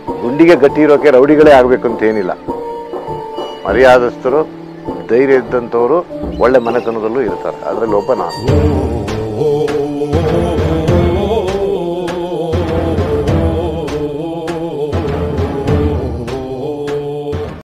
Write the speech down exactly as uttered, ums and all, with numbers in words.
ಗುಂಡಿಗೆ ಗಟ್ಟಿ ಇರೋಕೆ ರೌಡಿಗಳೇ ಆಗಬೇಕು ಅಂತ ಏನಿಲ್ಲ. ಮರ್ಯಾದಸ್ಥರು, ಧೈರ್ಯ ಇದ್ದಂಥವರು ಒಳ್ಳೆ ಮನೆತನದಲ್ಲೂ ಇರ್ತಾರೆ. ಅದರಲ್ಲಿ ಒಬ್ಬ ನಾನು.